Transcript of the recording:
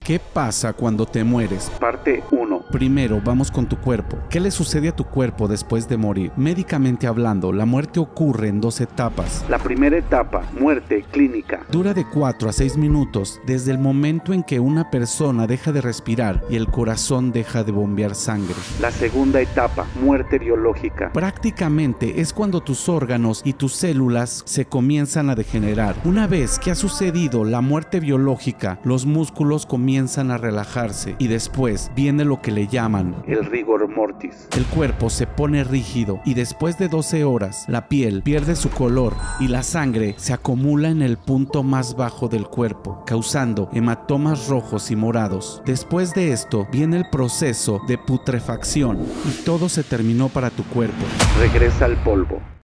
¿Qué pasa cuando te mueres? Parte 1. Primero, vamos con tu cuerpo. ¿Qué le sucede a tu cuerpo después de morir? Médicamente hablando, la muerte ocurre en 2 etapas. La primera etapa, muerte clínica. Dura de 4 a 6 minutos desde el momento en que una persona deja de respirar y el corazón deja de bombear sangre. La segunda etapa, muerte biológica. Prácticamente es cuando tus órganos y tus células se comienzan a degenerar. Una vez que ha sucedido la muerte biológica, los músculos comienzan a relajarse y después viene lo que le llaman el rigor mortis. El cuerpo se pone rígido y después de 12 horas la piel pierde su color y la sangre se acumula en el punto más bajo del cuerpo, causando hematomas rojos y morados. Después de esto viene el proceso de putrefacción y todo se terminó para tu cuerpo. Regresa al polvo.